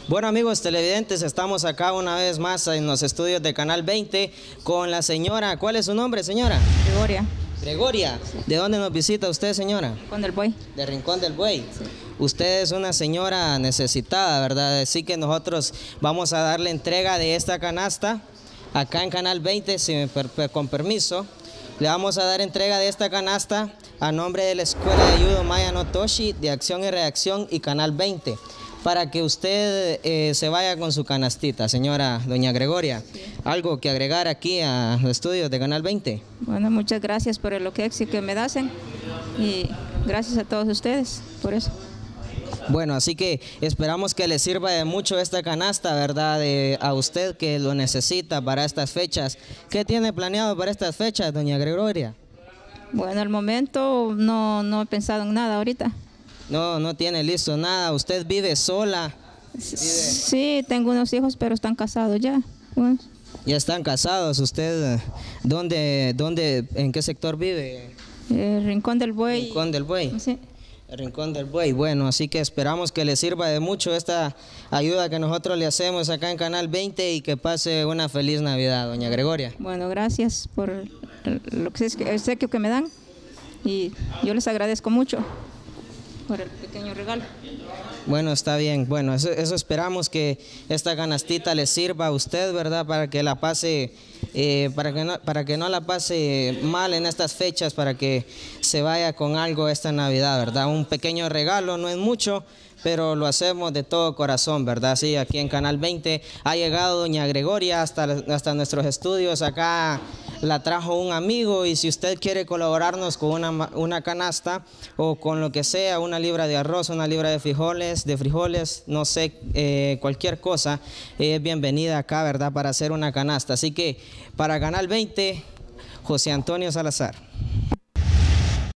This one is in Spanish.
Bueno, amigos televidentes, estamos acá una vez más en los estudios de Canal 20 con la señora. ¿Cuál es su nombre, señora? Gregoria. Gregoria. Sí. ¿De dónde nos visita usted, señora? Con el buey. De Rincón del Buey. Sí. Usted es una señora necesitada, ¿verdad? Así que nosotros vamos a darle entrega de esta canasta acá en Canal 20, con permiso. Le vamos a dar entrega de esta canasta a nombre de la Escuela de Judo Maya no Toshi de Acción y Reacción y Canal 20, para que usted se vaya con su canastita, señora doña Gregoria. Sí. ¿Algo que agregar aquí a los estudios de Canal 20? Bueno, muchas gracias por el éxito que me hacen y gracias a todos ustedes por eso. Bueno, así que esperamos que le sirva de mucho esta canasta, ¿verdad? A usted que lo necesita para estas fechas. ¿Qué tiene planeado para estas fechas, doña Gregoria? Bueno, al momento no he pensado en nada ahorita. No tiene listo nada. ¿Usted vive sola? Sí, tengo unos hijos, pero están casados ya. Bueno. ¿Ya están casados? ¿Usted en qué sector vive? Rincón del Buey. Rincón del Buey. Sí. El Rincón del Buey. Bueno, así que esperamos que le sirva de mucho esta ayuda que nosotros le hacemos acá en Canal 20 y que pase una feliz Navidad, doña Gregoria. Bueno, gracias por el obsequio que me dan y yo les agradezco mucho por el pequeño regalo. Bueno, está bien. Bueno, eso esperamos que esta canastita le sirva a usted, ¿verdad? Para que la pase, para que no la pase mal en estas fechas, para que se vaya con algo esta Navidad, ¿verdad? Un pequeño regalo, no es mucho, pero lo hacemos de todo corazón, ¿verdad? Sí, aquí en Canal 20 ha llegado doña Gregoria hasta nuestros estudios. Acá la trajo un amigo y si usted quiere colaborarnos con una canasta o con lo que sea, una libra de arroz, una libra de frijoles, no sé, cualquier cosa, es bienvenida acá, ¿verdad? Para hacer una canasta. Así que para Canal 20, José Antonio Salazar.